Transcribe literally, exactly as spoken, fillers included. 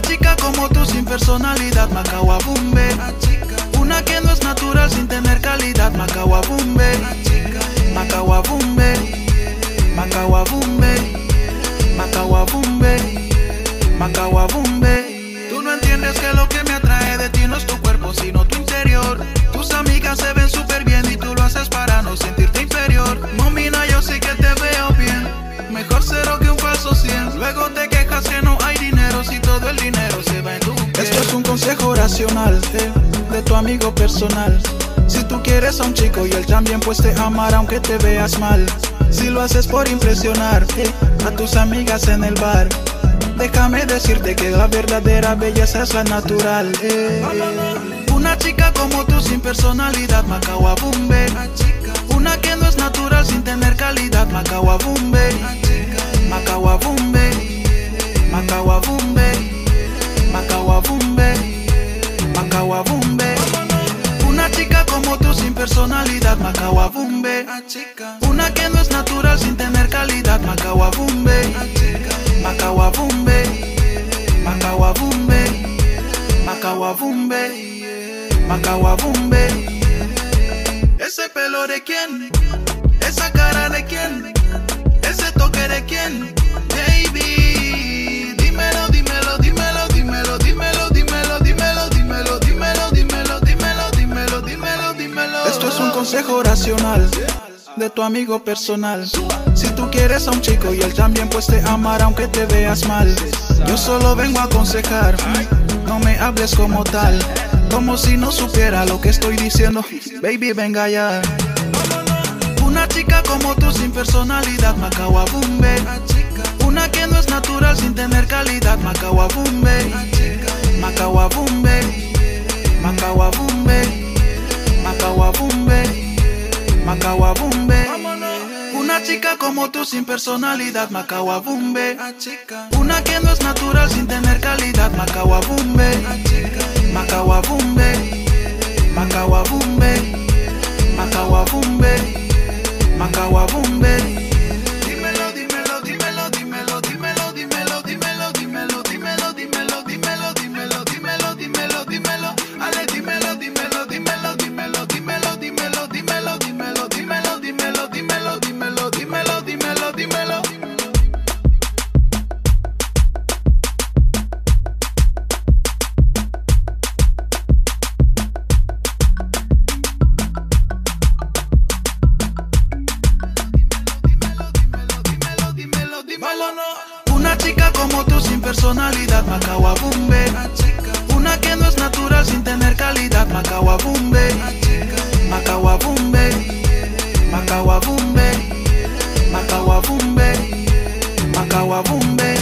chica como tú sin personalidad, Macawabumbe. Una que no es natural sin tener calidad, Macawabumbe. Macawabumbe, Macawabumbe, Macawabumbe, Macawabumbe. Tú no entiendes que lo que me atrae de ti no es tu cuerpo, sino tu interior. Tus amigas se ven súper bien y tú lo haces para no sentirte inferior. Momina, yo sí que te veo bien, mejor cero que un falso cien. Luego te quejas que no hay dinero si todo el dinero se va en tu piel. Esto es un consejo racional, eh, de tu amigo personal. Si tú quieres a un chico y él también, pues te amará aunque te veas mal. Si lo haces por impresionar eh, a tus amigas en el bar, déjame decirte que la verdadera belleza es la natural. eh. Una chica como tú sin personalidad, Macawabumbe. Una que no es natural sin tener calidad, Macawabumbe. Macawabumbe, Macawabumbe, Macawabumbe, Macawabumbe. Una chica como tú sin personalidad, Macawabumbe. Una que no es natural sin tener calidad, Macawabumbe. Macawabumbe, Macawabumbe, Macawabumbe, Macawabumbe. Ese pelo de quién, esa cara de quién, ese toque de quién, baby. Dímelo, dímelo, dímelo, dímelo, dímelo, dímelo, dímelo, dímelo, dímelo, dímelo, dímelo, dímelo, dímelo, dímelo. Esto es un consejo racional de tu amigo personal. Si tú quieres a un chico y él también, pues te amará aunque te veas mal. Yo solo vengo a aconsejar, no me hables como tal, como si no supiera lo que estoy diciendo. Baby, venga ya. Una chica como tú sin personalidad, Macawabumbe. Una que no es natural sin tener calidad, Macawabumbe. Macawabumbe, Macawabumbe, Macawabumbe, Macawabumbe. Una chica como tú sin personalidad, Macawabumbe. Una que no es natural sin tener calidad, Macawabumbe. Macawabumbe, Macawabumbe, Macawabumbe, Macawabumbe. Dímelo, dímelo, dímelo, dímelo, dímelo, dímelo, dímelo, dímelo, dímelo, dímelo, dímelo, dímelo, dímelo, dímelo, dímelo. Ale, dímelo, dímelo, dímelo, dímelo, dímelo, dímelo, dímelo, dímelo, dímelo, dímelo, dímelo, dímelo, dímelo, dímelo, dímelo. Una chica como tú sin personalidad, Macawabumbe. Una que no es natural sin tener calidad, Macawabumbe. Macawabumbe, Macawabumbe, Macawabumbe, Macawabumbe.